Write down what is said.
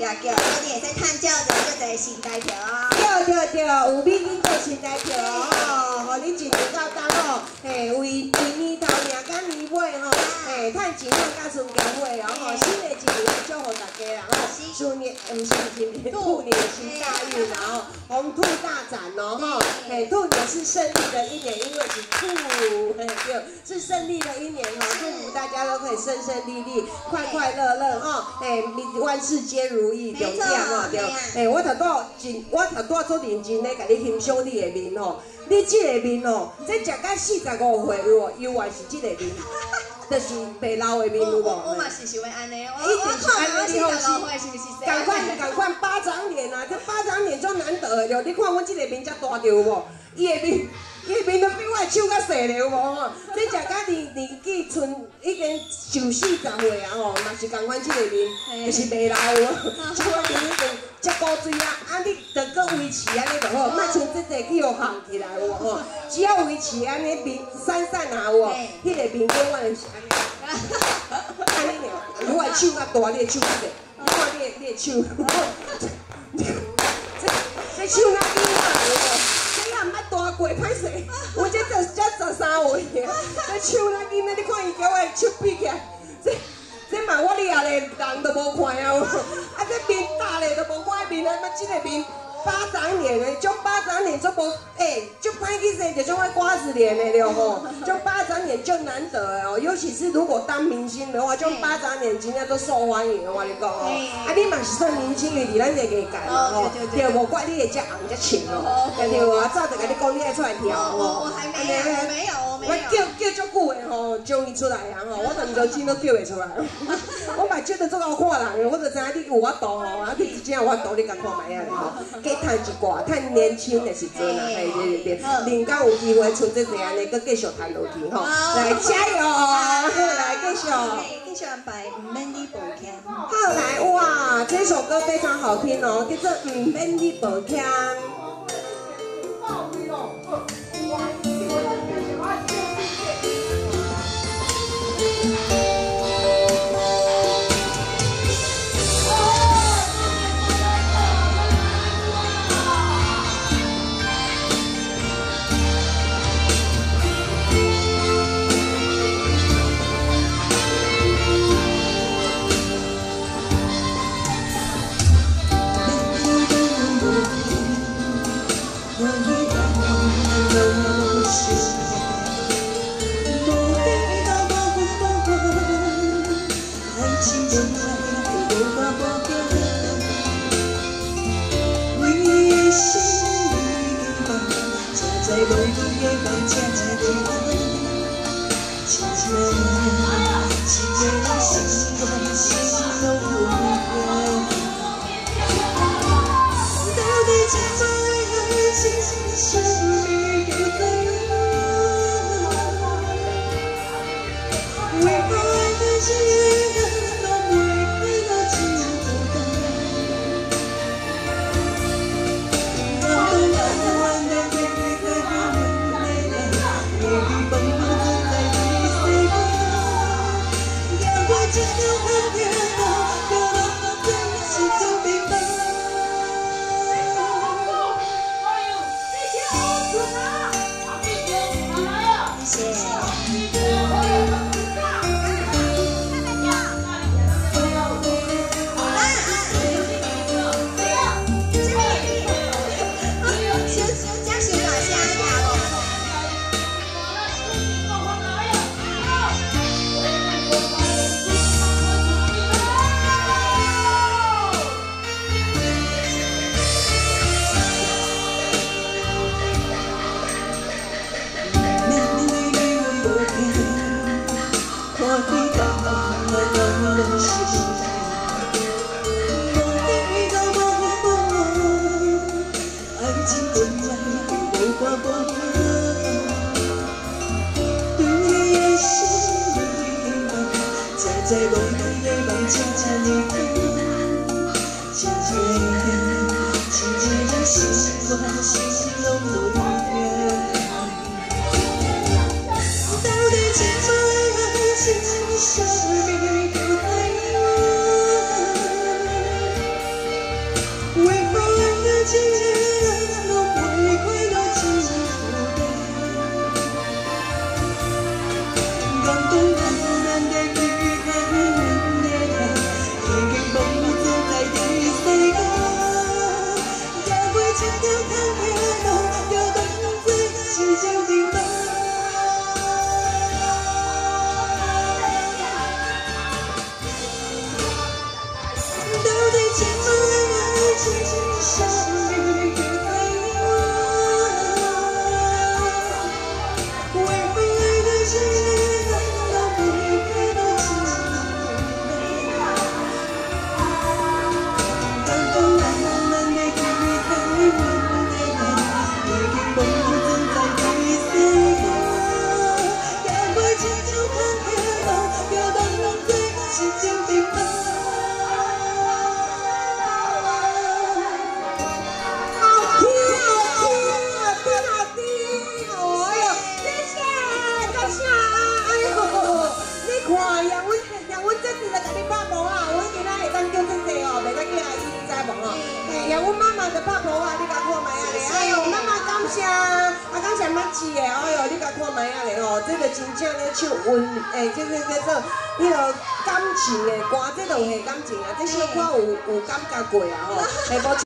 叫，所以你会使探照着这个身材条啊。 对，有美女做身材条哦，互你一年到冬哦，为年头赢到年尾吼，趁钱赚到春节尾哦吼，新的一年祝福大家啦吼，鼠年毋是新年，兔年行大运啦吼，红兔大展哦吼，兔年是胜利的一年，因为是兔，对，是胜利的一年哦，祝福大家都可以顺顺利利、快快乐乐吼，万事皆如意，就这样哦对，我头拄做认真咧，甲你欣赏你的面吼，你这个面吼，这食到45岁有永远是这个面。就是白老的面有无？ 我嘛是想要安尼， 一定是安尼，你放心。 是不是？ 赶快巴掌脸啊！这巴掌脸足难得的了。你看我这个面才大着有无？伊的面都比我的手较细了有无吼？你食到年纪剩已经就40岁啊吼，嘛是共款这个面，就是白老的，这个面一定遮古锥啊！啊，你着搁维持安尼就好，莫像这个去互烘起来有无吼？只要维持安尼面散散啊有无？迄个面永远是安尼。安尼尔，我的手较大，你的手较细。你看你的手，这手哪紧啊？有无？这也毋捌大过，歹势。我这才13岁，这手哪紧啊？你看伊叫我的手比起来，这嘛我掠咧，人都无看啊！啊，这面大咧都无我的面，啊，这个面。巴掌脸的，种巴掌脸做无，就歹去生，就种爱瓜子脸的了吼，种巴掌脸就难得的哦，尤其是如果当明星的话，种巴掌脸真正都受欢迎的，我跟你讲哦。啊，你嘛是算年轻的，伫咱这个界嘛吼，对，无怪你会遮红遮青哦，对啊，早就甲你讲，你爱出来跳哦。 我还没有。 我叫足久的吼，终于出来人吼，我连头钱都叫袂出来。我目睭都做到看人，我就知影你有法度吼，啊，你真有法度，你甲看卖啊吼，加趁一寡，趁年轻的时阵啊，对，人敢有机会剩这个安尼，搁继续趁落去吼，来加油，来继续。 继续安排，唔免你抱歉。 好来哇，这首歌非常好听哦，叫做唔免你抱歉。 一个人拢袂快乐一个。感动咱的期待远的人，已经忘不在第世界。走过一条坎坷路，就当作心情平淡。到底怎么爱情相遇的陪我？为何爱的一个人都不会多情感动咱的期待远的人，已经忘不在第世界。走过一条坎坷路，就当作心情平淡。阮妈妈就拍婆啊，你甲看卖啊咧！哎呦，妈妈感谢，感谢妈姊的，哎呦，你甲看卖啊咧吼，这个真正咧唱温，这个叫做迄个感情的歌，这都有感情啊，这小可有感觉过啊吼，无。